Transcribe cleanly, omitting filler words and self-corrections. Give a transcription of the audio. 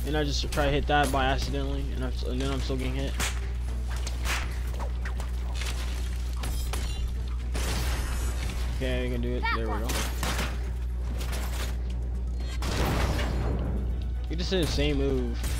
And I just try to hit that by accidentally, and then I'm still getting hit. Okay, I can do it. There we go. You just did the same move.